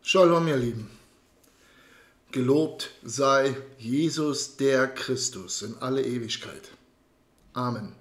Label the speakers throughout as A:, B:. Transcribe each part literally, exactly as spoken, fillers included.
A: Shalom, ihr Lieben. Gelobt sei Jesus der Christus in alle Ewigkeit. Amen.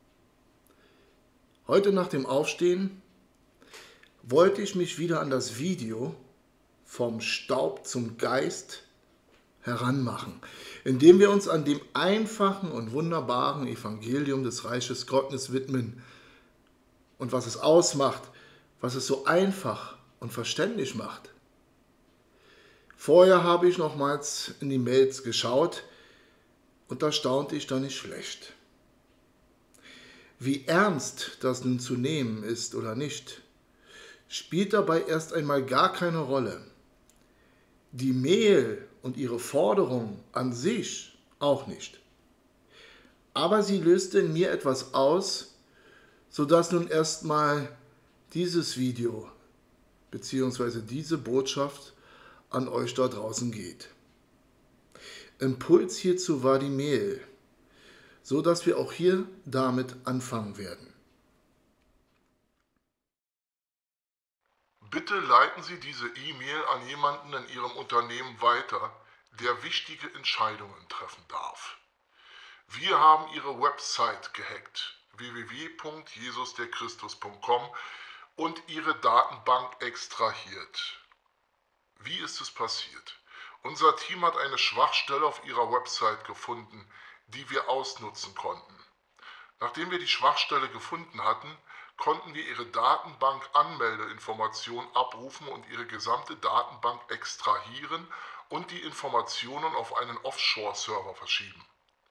A: Heute nach dem Aufstehen wollte ich mich wieder an das Video vom Staub zum Geist heranmachen, indem wir uns an dem einfachen und wunderbaren Evangelium des Reiches Gottes widmen und was es ausmacht, was es so einfach und verständlich macht. Vorher habe ich nochmals in die Mails geschaut und da staunte ich da nicht schlecht. Wie ernst das nun zu nehmen ist oder nicht, spielt dabei erst einmal gar keine Rolle. Die Mail und ihre Forderung an sich auch nicht. Aber sie löste in mir etwas aus, sodass nun erstmal dieses Video bzw. diese Botschaft an euch da draußen geht. Impuls hierzu war die Mail, so dass wir auch hier damit anfangen werden.
B: Bitte leiten Sie diese E-Mail an jemanden in Ihrem Unternehmen weiter, der wichtige Entscheidungen treffen darf. Wir haben Ihre Website gehackt, w w w punkt jesus der christus punkt com, und Ihre Datenbank extrahiert. Wie ist es passiert? Unser Team hat eine Schwachstelle auf Ihrer Website gefunden, die wir ausnutzen konnten. Nachdem wir die Schwachstelle gefunden hatten, konnten wir Ihre Datenbank-Anmeldeinformation abrufen und Ihre gesamte Datenbank extrahieren und die Informationen auf einen Offshore-Server verschieben.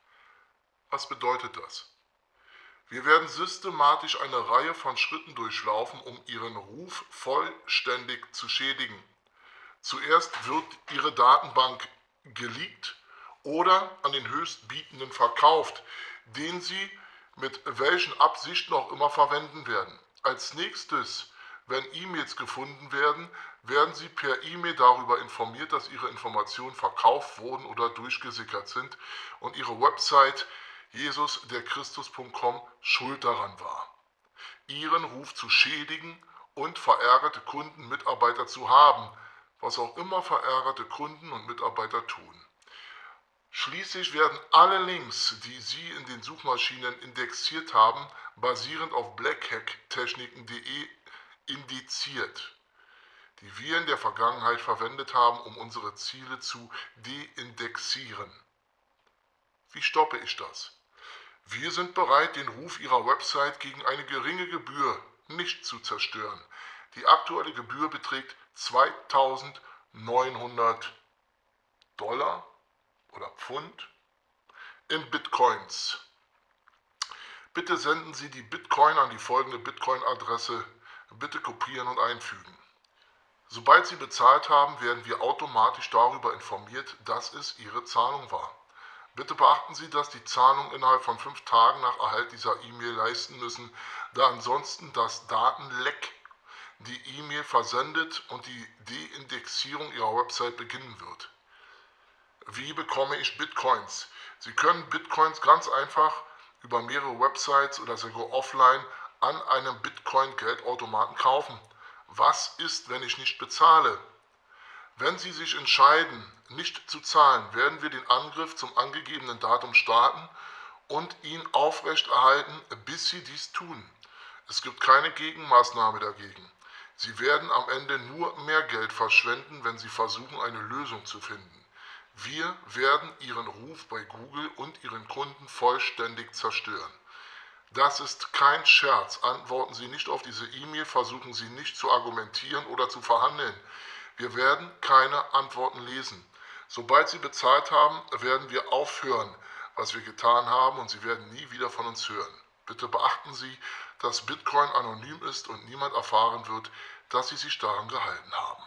B: Was bedeutet das? Wir werden systematisch eine Reihe von Schritten durchlaufen, um Ihren Ruf vollständig zu schädigen. Zuerst wird Ihre Datenbank geleakt oder an den Höchstbietenden verkauft, den Sie mit welchen Absichten auch immer verwenden werden. Als nächstes, wenn E-Mails gefunden werden, werden Sie per E-Mail darüber informiert, dass Ihre Informationen verkauft wurden oder durchgesickert sind und Ihre Website jesus der christus punkt com schuld daran war, Ihren Ruf zu schädigen und verärgerte Kunden, Mitarbeiter zu haben, was auch immer verärgerte Kunden und Mitarbeiter tun. Schließlich werden alle Links, die Sie in den Suchmaschinen indexiert haben, basierend auf blackhack-techniken punkt de indiziert, die wir in der Vergangenheit verwendet haben, um unsere Ziele zu deindexieren. Wie stoppe ich das? Wir sind bereit, den Ruf Ihrer Website gegen eine geringe Gebühr nicht zu zerstören. Die aktuelle Gebühr beträgt zweitausendneunhundert Dollar oder Pfund in Bitcoins. Bitte senden Sie die Bitcoin an die folgende Bitcoin-Adresse. Bitte kopieren und einfügen. Sobald Sie bezahlt haben, werden wir automatisch darüber informiert, dass es Ihre Zahlung war. Bitte beachten Sie, dass die Zahlung innerhalb von fünf Tagen nach Erhalt dieser E-Mail leisten müssen, da ansonsten das Datenleck die E-Mail versendet und die Deindexierung Ihrer Website beginnen wird. Wie bekomme ich Bitcoins? Sie können Bitcoins ganz einfach über mehrere Websites oder sogar offline an einem Bitcoin-Geldautomaten kaufen. Was ist, wenn ich nicht bezahle? Wenn Sie sich entscheiden, nicht zu zahlen, werden wir den Angriff zum angegebenen Datum starten und ihn aufrechterhalten, bis Sie dies tun. Es gibt keine Gegenmaßnahme dagegen. Sie werden am Ende nur mehr Geld verschwenden, wenn Sie versuchen, eine Lösung zu finden. Wir werden Ihren Ruf bei Google und Ihren Kunden vollständig zerstören. Das ist kein Scherz. Antworten Sie nicht auf diese E-Mail, versuchen Sie nicht zu argumentieren oder zu verhandeln. Wir werden keine Antworten lesen. Sobald Sie bezahlt haben, werden wir aufhören, was wir getan haben, und Sie werden nie wieder von uns hören. Bitte beachten Sie, dass Bitcoin anonym ist und niemand erfahren wird, dass Sie sich daran gehalten haben.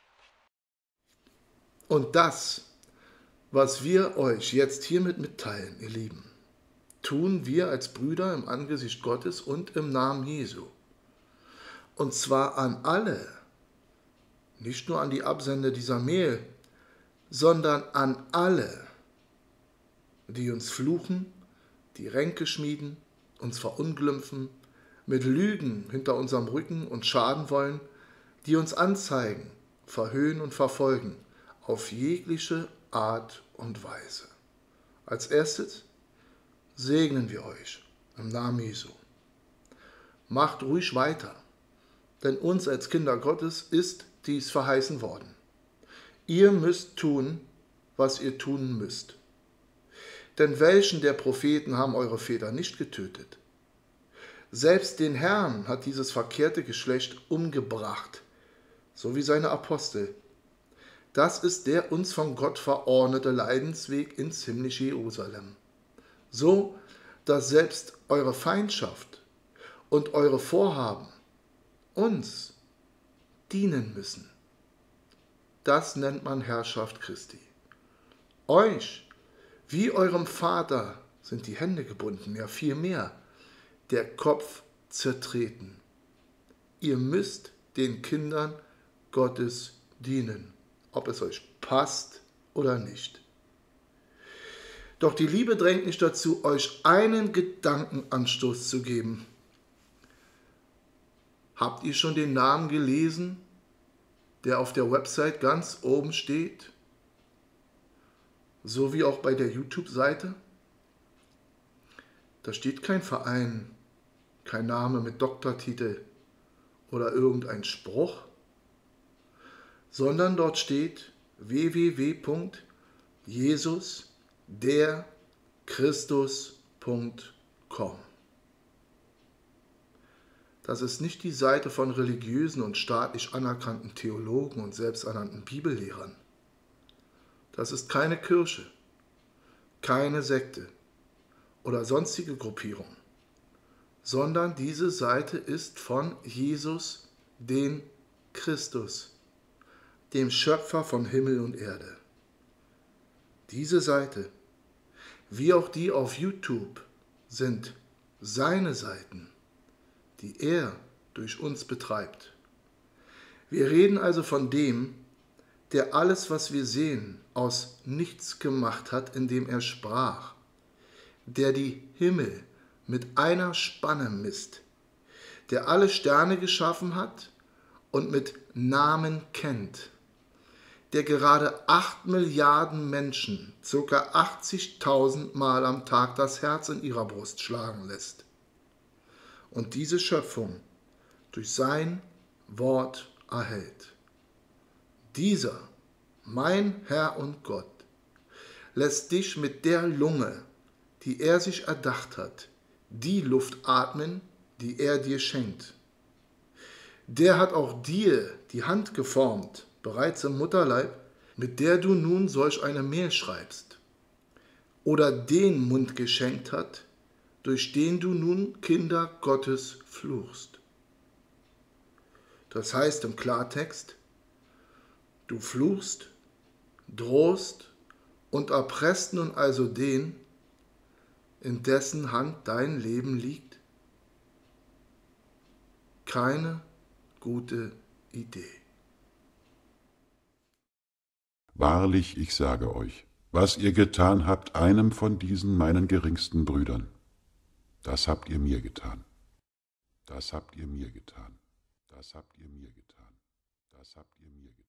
A: Und das, was wir euch jetzt hiermit mitteilen, ihr Lieben, tun wir als Brüder im Angesicht Gottes und im Namen Jesu. Und zwar an alle, nicht nur an die Absender dieser Mail, sondern an alle, die uns fluchen, die Ränke schmieden, uns verunglimpfen, mit Lügen hinter unserem Rücken uns schaden wollen, die uns anzeigen, verhöhnen und verfolgen, auf jegliche Art und Weise. Als erstes segnen wir euch im Namen Jesu. Macht ruhig weiter, denn uns als Kinder Gottes ist dies verheißen worden. Ihr müsst tun, was ihr tun müsst. Denn welchen der Propheten haben eure Väter nicht getötet? Selbst den Herrn hat dieses verkehrte Geschlecht umgebracht, so wie seine Apostel. Das ist der uns von Gott verordnete Leidensweg ins himmlische Jerusalem. So, dass selbst eure Feindschaft und eure Vorhaben uns dienen müssen. Das nennt man Herrschaft Christi. Euch, wie eurem Vater, sind die Hände gebunden, ja viel mehr, der Kopf zertreten. Ihr müsst den Kindern Gottes dienen, ob es euch passt oder nicht. Doch die Liebe drängt nicht dazu, euch einen Gedankenanstoß zu geben. Habt ihr schon den Namen gelesen, der auf der Website ganz oben steht? So wie auch bei der YouTube-Seite? Da steht kein Verein, kein Name mit Doktortitel oder irgendein Spruch, sondern dort steht w w w punkt jesus der christus punkt com. Das ist nicht die Seite von religiösen und staatlich anerkannten Theologen und selbsternannten Bibellehrern. Das ist keine Kirche, keine Sekte oder sonstige Gruppierung, sondern diese Seite ist von Jesus, den Christus, dem Schöpfer von Himmel und Erde. Diese Seite, wie auch die auf YouTube, sind seine Seiten, die er durch uns betreibt. Wir reden also von dem, der alles, was wir sehen, aus nichts gemacht hat, indem er sprach, der die Himmel mit einer Spanne misst, der alle Sterne geschaffen hat und mit Namen kennt, der gerade acht Milliarden Menschen ca. achtzigtausend Mal am Tag das Herz in ihrer Brust schlagen lässt und diese Schöpfung durch sein Wort erhält. Dieser, mein Herr und Gott, lässt dich mit der Lunge, die er sich erdacht hat, die Luft atmen, die er dir schenkt. Der hat auch dir die Hand geformt, bereits im Mutterleib, mit der du nun solch eine Mail schreibst, oder den Mund geschenkt hat, durch den du nun Kinder Gottes fluchst. Das heißt im Klartext, du fluchst, drohst und erpresst nun also den, in dessen Hand dein Leben liegt? Keine gute Idee.
C: Wahrlich, ich sage euch, was ihr getan habt einem von diesen meinen geringsten Brüdern, das habt ihr mir getan. Das habt ihr mir getan. Das habt ihr mir getan. Das habt ihr mir getan.